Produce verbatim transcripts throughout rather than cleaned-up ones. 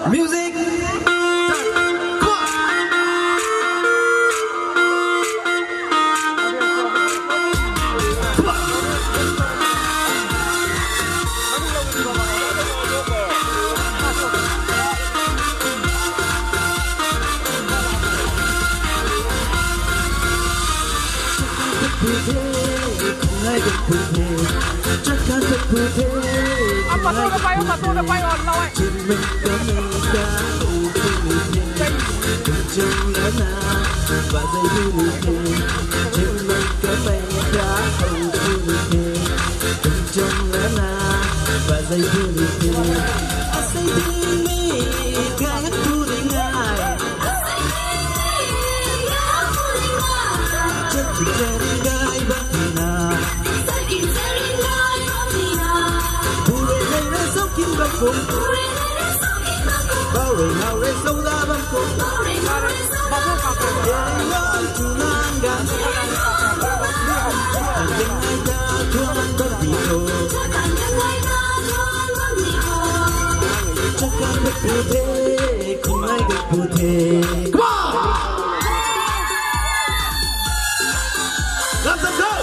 Music. Apa tu dah payah, apa tu dah payah on lawai. Bao rì hào rê sâu ra băng cổ Hãy nói chú nang gắn Hãy tình ai ta thương bất thị thô Chắc cả bất phù thế Không ai được phù thế Come on! Làm sân khấu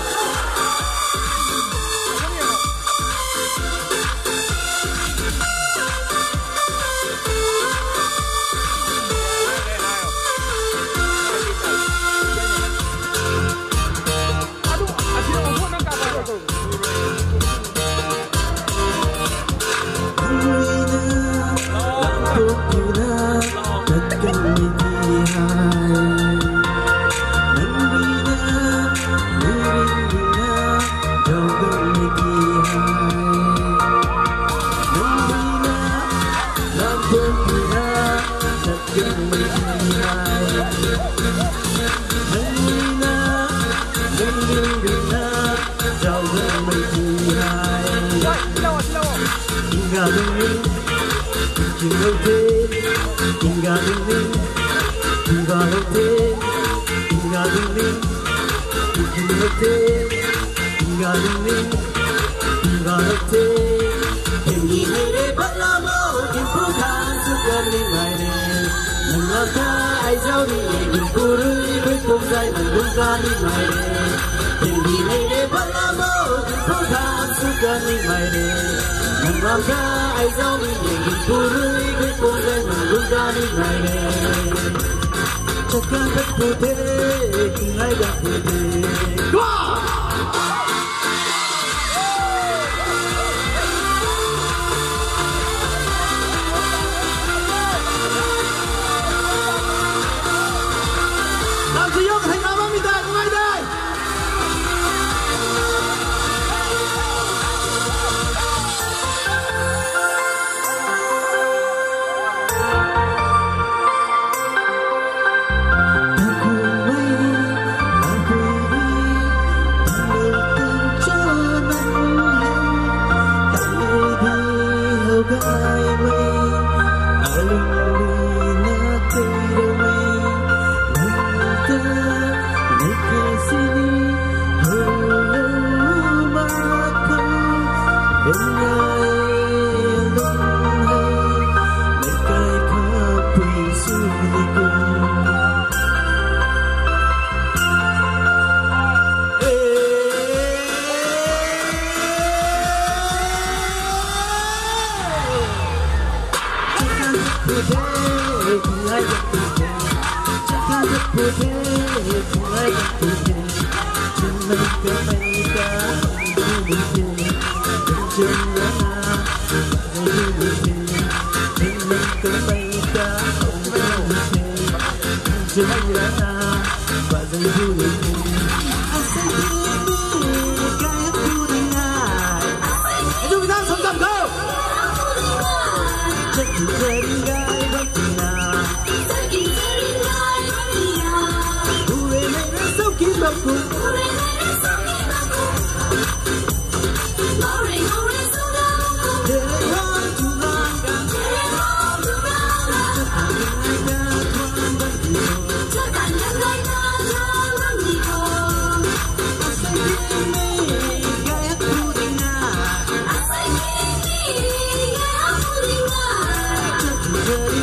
Good.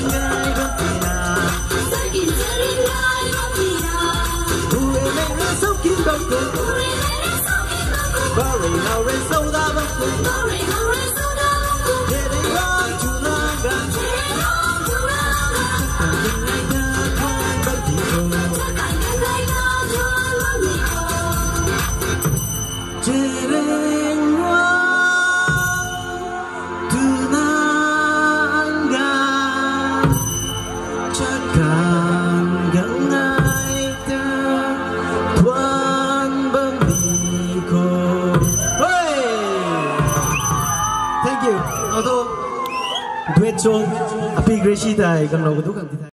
Bari Laure Soda Bangku Bari Laure Soda Bangku Jadi orang Tulangan Jadi orang Tulangan Takkan dengai Tuan bertipu Takkan dengai Tuan bertipu Jereng orang Tulangan Takkan dengai Tuan bertipu. Thank you. Auto duet song api Gracie tai kan lo tu kan